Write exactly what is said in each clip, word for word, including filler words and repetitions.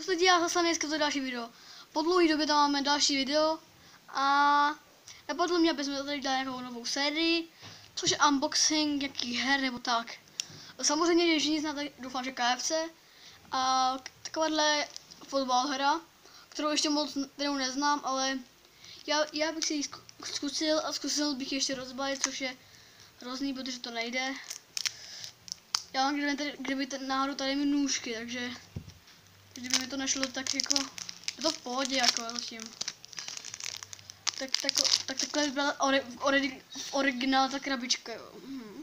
Čus lidi, já zase dneska to další video. Po dlouhé době tam máme další video a napadlo mě, abychom tady dali nějakou novou sérii, což je unboxing nějakých her nebo tak. Samozřejmě, že všichni znáte, doufám, že K F C a takováhle fotbal hra, kterou ještě moc kterou neznám, ale já, já bych si ji zkusil a zkusil bych ještě rozbalit, což je hrozný, protože to nejde. Já mám, kdyby, tady, kdyby ten náhodou tady mi nůžky, takže kdyby mi to nešlo, tak jako je to v pohodě jako zatím. Tak, tak, tak takhle byla ori, ori, originál ta krabička, jo. Hm.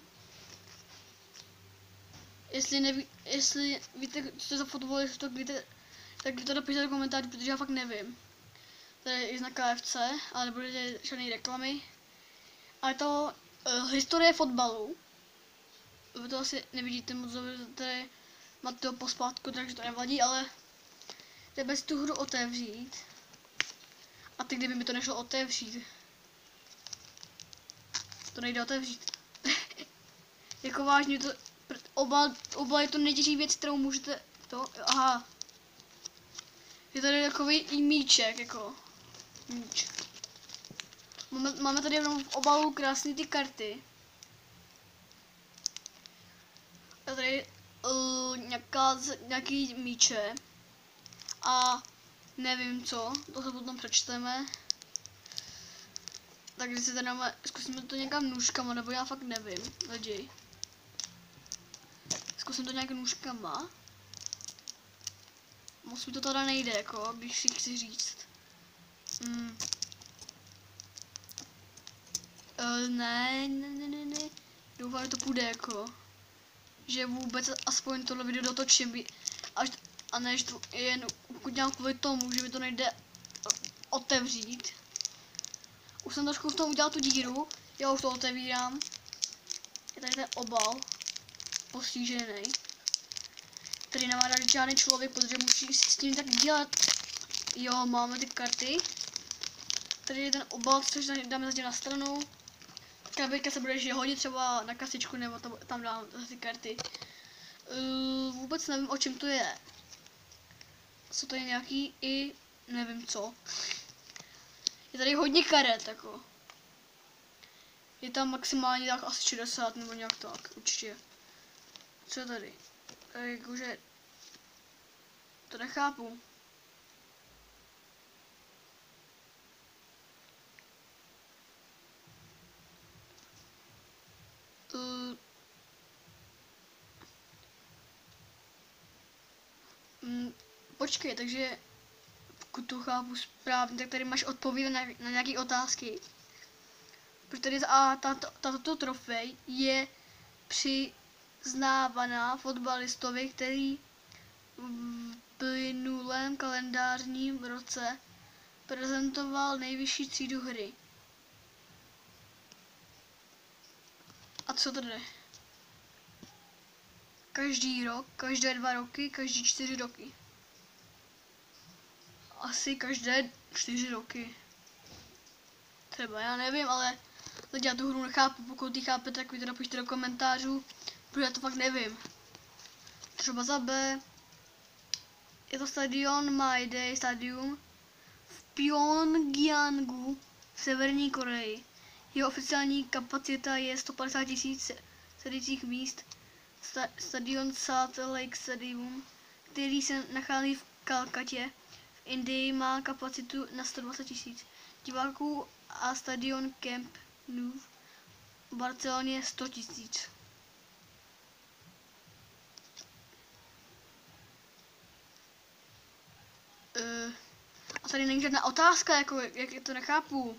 Jestli neví, jestli víte, co to je za fotbal, jestli to víte, tak to napište do komentářů, protože já fakt nevím. Tady je na K F C, ale nebude žádné reklamy. Ale to uh, historie fotbalu. Vy to asi nevidíte moc dobře, tady máte to pospátku, takže to nevadí, ale jdeme si tu hru otevřít. A teď kdyby mi to nešlo otevřít. To nejde otevřít. Jako vážně to, obal, obal je to nejtěžší věc, kterou můžete, to, aha. Je tady takový i míček, jako, míč. Máme, máme tady jenom v obalu krásné ty karty. A tady uh, nějaká, nějaký míče. A nevím co, to se potom přečteme. Takže si tady máme, zkusíme to někam nůžkama, nebo já fakt nevím, lidi. Zkusím to nějak nůžkama. Moc mi to teda nejde, jako, když si chci říct. Hmm. Uh, ne, ne, ne, ne, ne. Doufám, že to půjde, jako. Že vůbec aspoň tohle video dotočím. Až, a ne, že to jen udělám kvůli tomu, že mi to nejde otevřít. Už jsem trošku v tom udělal tu díru, já už to otevírám. Je tady ten obal postižený. Tady nemá rád žádný člověk, protože musí s tím tak dělat. Jo, máme ty karty. Tady je ten obal, což dáme zatím na stranu. Krabička se bude ještě hodit třeba na kasičku, nebo tam, tam dám ty karty. Uh, vůbec nevím, o čem to je. Co to je nějaký i nevím co. Je tady hodně karet, jako. Je tam maximálně tak asi šedesát nebo nějak tak, určitě. Co je tady? Jakože to nechápu. Uh, mm, počkej, takže pokud to chápu správně, tak tady máš odpověď na, na nějaké otázky. Protože tady a tato, tato trofej je přiznávaná fotbalistovi, který v plynulém kalendářním roce prezentoval nejvyšší třídu hry. A co to jde? Každý rok, každé dva roky, každý čtyři roky. Asi každé čtyři roky. Třeba, já nevím, ale teď já tu hru nechápu, pokud ji chápete, tak mi to napište do komentářů, protože já to fakt nevím. Třeba za B. Je to stadion My Day Stadium v Pyongyangu v Severní Koreji. Jeho oficiální kapacita je sto padesát tisíc sedících míst. Sta stadion Salt Lake Stadium, který se nachází v Kalkatě v Indii, má kapacitu na sto dvacet tisíc diváků a stadion Camp Nou v Barceloně sto tisíc. Uh, a tady není žádná otázka, jako jak to nechápu.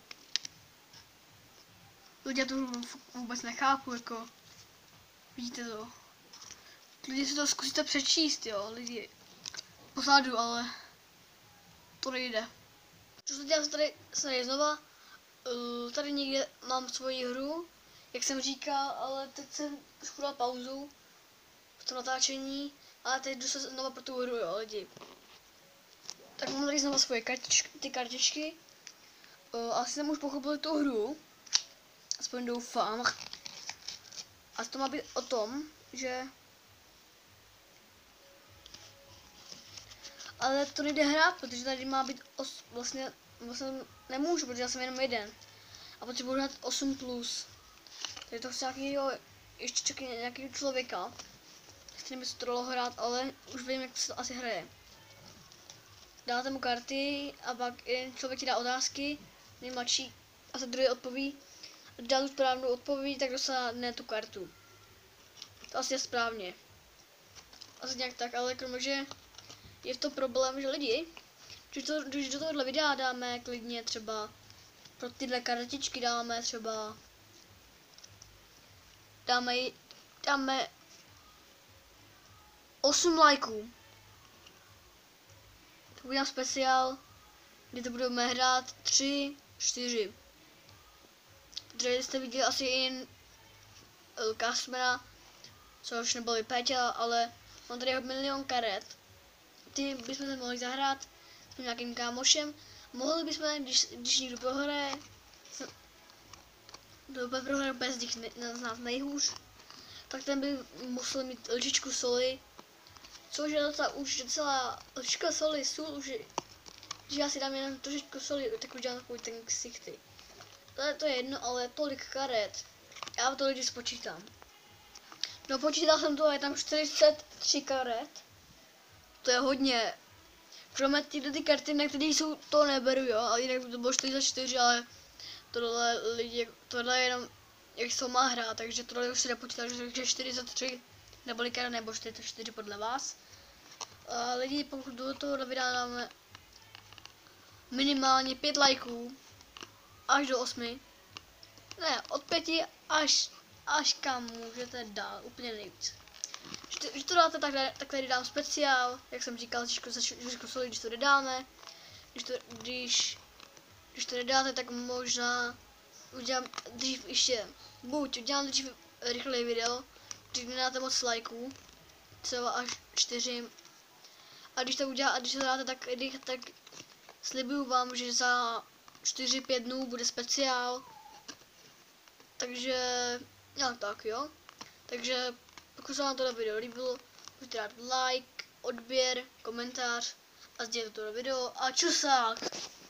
Lidé to vůbec nechápu, jako. Vidíte to? Lidi si to zkusíte přečíst, jo, lidi. Pozadu, ale to nejde. Co se dělá tady, tady znova? Uh, tady někde mám svoji hru, jak jsem říkal, ale teď jsem trošku dal pauzu v tom natáčení, ale teď jdu se znova pro tu hru, jo, lidi. Tak mám tady znova svoje kartičky, ty kartičky. Uh, asi jsem už pochopil tu hru, aspoň doufám. A to má být o tom, že ale to nejde hrát, protože tady má být os, vlastně, vlastně nemůžu, protože já jsem jenom jeden. A potřebuji hrát osm plus. Takže to chci nějakýho, ještě čekat nějakého člověka, s kterým by se to dalo hrát, ale už vím, jak se to asi hraje. Dáte mu karty a pak jeden člověk ti dá otázky, nejmladší a se druhý odpoví. Dá tu správnou odpověď, tak dostane tu kartu. To asi je správně. Asi nějak tak, ale kromě, že je to problém, že lidi, když, to, když do tohohle videa dáme klidně třeba pro tyhle kartičky dáme třeba dáme, dáme osm lajků. Tak udělám speciál, kdy to budeme hrát tři, čtyři. Protože jste viděli asi jen Lukášmena, což nebyl Péťa, ale mám tady milion karet. Ty bychom se mohli zahrát s nějakým kámošem. Mohli bychom, když, když někdo prohraje, kdo by prohraje bez nich z nás nejhůř, tak ten by musel mít lžičku soli, což je docela, už docela lžička soli, sůl už je, že já si dám jenom trošičku soli, tak udělám takový ten ksichty. To, to je jedno, ale tolik karet, já to lidi spočítám. No počítal jsem to, je tam čtyřicet tři karet, to je hodně. Kromě tyhle ty karty, na které jsou, to neberu, jo, ale jinak by to bylo čtyřicet čtyři, ale tohle lidi, tohle je jenom, jak se to má hrát, takže tohle už si nepočítal, že čtyřicet tři neboli karet nebo čtyřicet čtyři podle vás. A lidi, pokud do tohohle videa dáme minimálně pět lajků, až do osmi, ne, od pěti až, až kam můžete dát, úplně nejvíc. Když to dáte, tak, tak tady dám speciál, jak jsem říkal, Žižku soli, když to nedáme. Když to, když, když to nedáte, tak možná udělám dřív ještě, buď udělám dřív rychleji video, když nedáte moc lajků, třeba až čtyři. A když to udělá, a když to dáte, tak, tak slibuju vám, že za čtyři pět dnů bude speciál. Takže nějak tak, jo. Takže pokud se vám tohle video líbilo, můžete dát like, odběr, komentář a sdílet toto video a čusák!